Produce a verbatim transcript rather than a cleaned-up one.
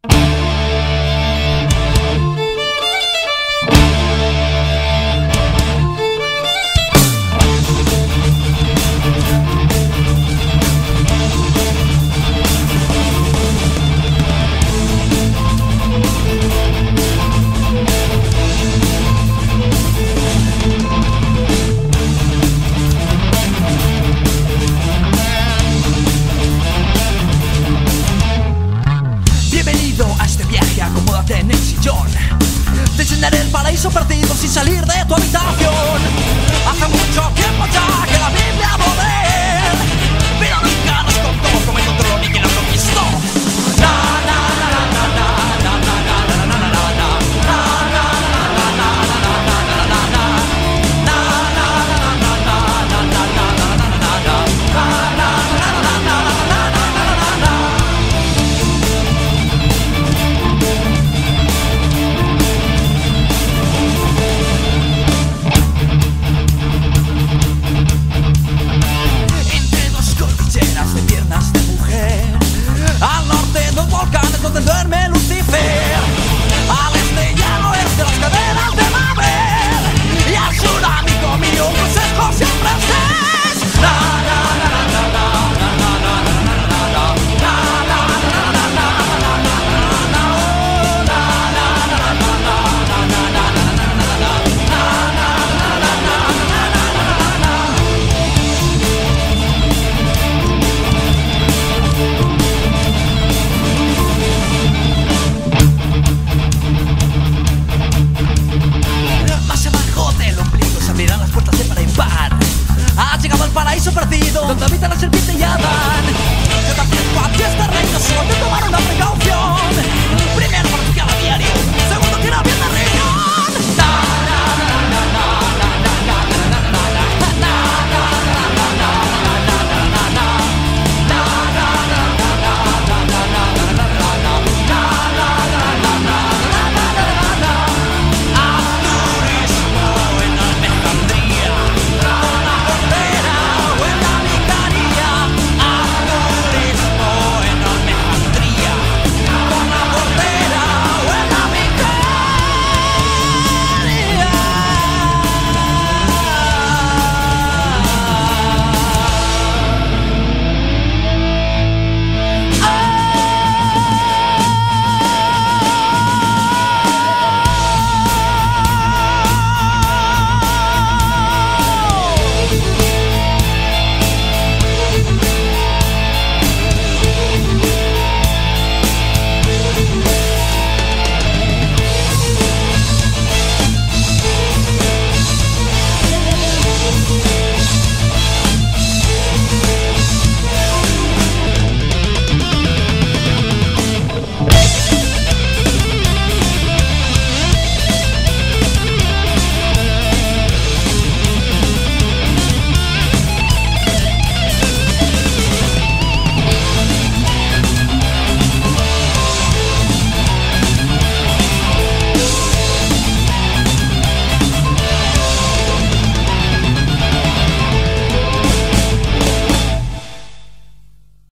Acomódate en el sillón. Te enseñaré el paraíso perdido sin salir de tu habitación. Hace mucho tiempo ya que la Biblia habló de él, pero nunca nos contó cómo encontró ni quién lo conquistó. Na, na, na, na, na, na, na, na, na, na, na, na, donde duerme Lucía.